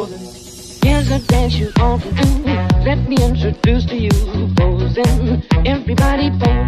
Here's a dance you ought to do. Let me introduce to you. Posing, everybody posing.